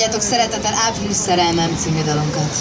fogadjátok szeretettel Április szerelmem című dalunkat.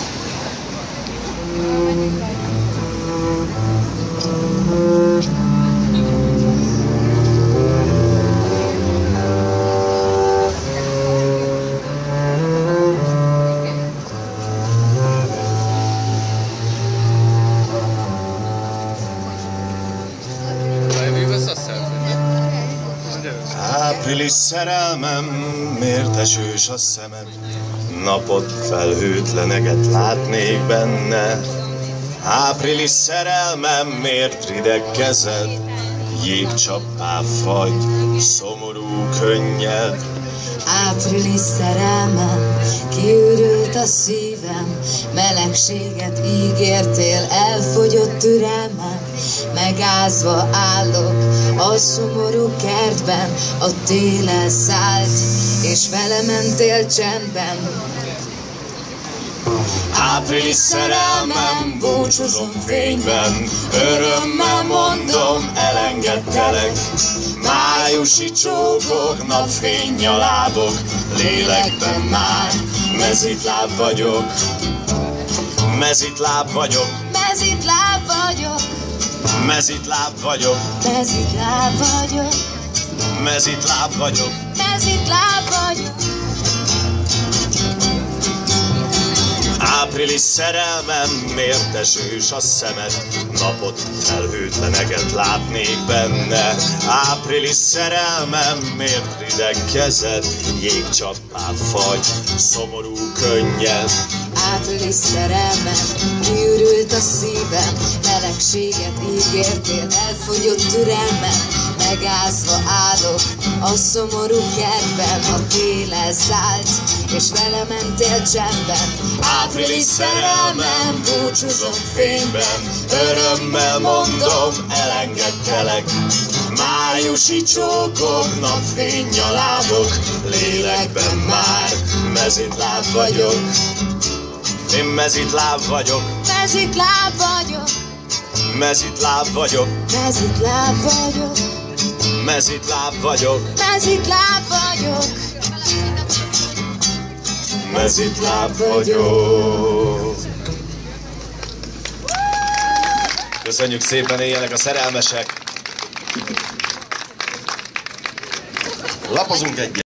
Április szerelmem, miért esős a szemed? Napot felhőtleneget látnék benne. Április szerelmem, miért rideg kezed? Jégcsappá fagy, szomorú könnyed. Április szerelmem, kiürült a szívem, melegséget ígértél, elfogyott türelmem. Megázva állok a szomorú kertben, a tél elszállt, és vele mentél csendben. Április szerelmem, búcsúzom fényben, örömmel mondom, elengedtelek. Májusi csókok, napfény nyalábok, lélekben már mezitláb vagyok. Mezitláb vagyok. Mezitláb vagyok. Mezitláb vagyok. Mezitláb vagyok. Mezitláb vagyok. Mezitláb vagyok. Április szerelmem, miért esős a szemed? Napot felhőtleneget látnék benne. Április szerelmem, miért rideg kezed? Jégcsappá fagy, szomorú könnyed. Április szerelmem, kiürült a szívem, melegséget ígértél, elfogyott türelmem. Megázva állok a szomorú kertben, a tél elszállt, és vele mentél csendben. Április szerelmem, búcsúzom fényben, örömmel mondom, elengedtelek. Májusi csókok, napfény nyalábok, lélekben már mezitláb vagyok. Én mezitláb vagyok. Mezitláb vagyok. Mezitláb vagyok. Mezitláb vagyok. Mezitláb vagyok. Mezitláb vagyok. Mezitláb vagyok. Köszönjük szépen, éljenek a szerelmesek! Lapozunk egyet!